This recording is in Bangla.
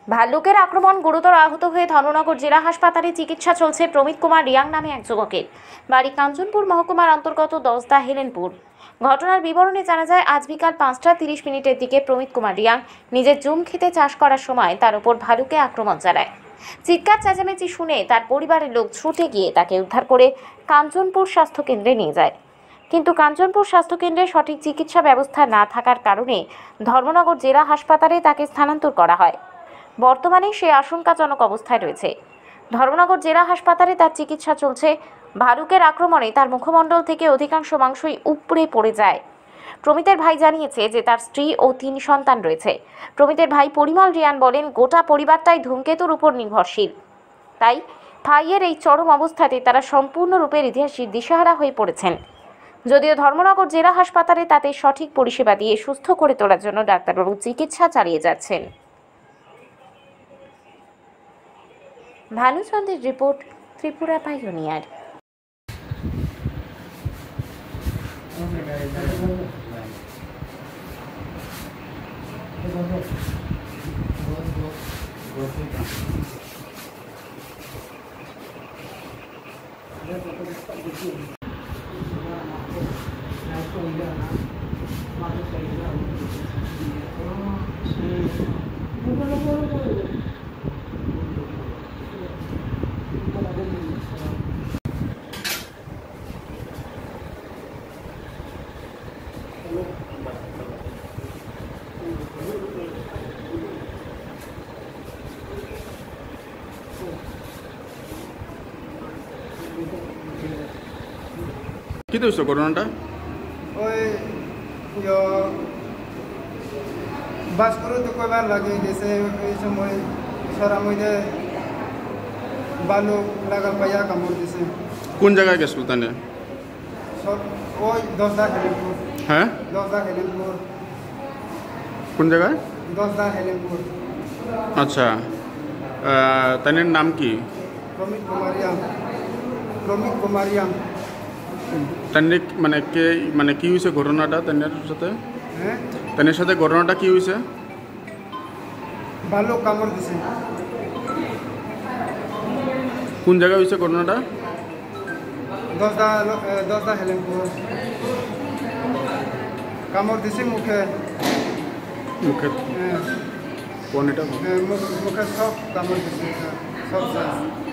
ভাল্লুকের আক্রমণ গুরুতর আহত হয়ে ধর্মনগর জেলা হাসপাতালে চিকিৎসা চলছে প্রমিত কুমার রিয়াং নামে এক যুবকের। বাড়ি কাঞ্চনপুর মহকুমার অন্তর্গত দশদা হেলেনপুর। ঘটনার বিবরণে জানা যায়, আজ বিকাল 5টা 30 মিনিটের দিকে প্রমিত কুমার রিয়াং নিজের জুম খেতে চাষ করার সময় তার উপর ভালুকে আক্রমণ চালায়। চিৎকার চেঁচামেচি শুনে তার পরিবারের লোক ছুটে গিয়ে তাকে উদ্ধার করে কাঞ্চনপুর স্বাস্থ্যকেন্দ্রে নিয়ে যায়। কিন্তু কাঞ্চনপুর স্বাস্থ্যকেন্দ্রে সঠিক চিকিৎসা ব্যবস্থা না থাকার কারণে ধর্মনগর জেলা হাসপাতালে তাকে স্থানান্তর করা হয়। বর্তমানে সে আশঙ্কাজনক অবস্থায় রয়েছে। ধর্মনগর জেলা হাসপাতালে তার চিকিৎসা চলছে। ভালুকের আক্রমণে তার মুখমণ্ডল থেকে অধিকাংশ মাংসই উপড়ে পড়ে যায়। প্রমিতের ভাই জানিয়েছে যে তার স্ত্রী ও 3 সন্তান রয়েছে। প্রমিতের ভাই পরিমল রিয়ান বলেন, গোটা পরিবারটাই ধূমকেতুর উপর নির্ভরশীল। তাই ভাইয়ের এই চরম অবস্থাতে তারা সম্পূর্ণরূপে দিশেহারা হয়ে পড়েছেন। যদিও ধর্মনগর জেলা হাসপাতালে তাদের সঠিক পরিষেবা দিয়ে সুস্থ করে তোলার জন্য ডাক্তারবাবু চিকিৎসা চালিয়ে যাচ্ছেন। ভানুচন্দ্রের রিপোর্ট, ত্রিপুরা পাইওনিয়ার। কি হয়েছে করোনাটা? ওই বাস করে তো কয়বার লাগে গেছে, এই সময় সরার মধ্যে বালু লাগাল পাইয়া কামড় দিছে। কোন জায়গায় গেছিল তাহলে? সব ওই দশদা হেলেনপুর। হ্যাঁ, দশদা হেলেনপুর। কোন জায়গায়? দশদা হেলেনপুর। আচ্ছা, তাদের নাম কি? প্রমিত কুমারিয়াম। প্রমিত কুমারিয়াম। তাদের মানে কি হয়েছে ঘটনাটা তাদের সাথে? হ্যাঁ, তাদের সাথে ঘটনাটা কি হয়েছে? বালু কামড় দিছে। কোন জায়গায় হয়েছে ঘটনাটা? দশদা হেলেনপুর। কামড় দিছে মুখে। মুখে? হ্যাঁ, কোনটা? মুখে সব কামড় দিছে, সব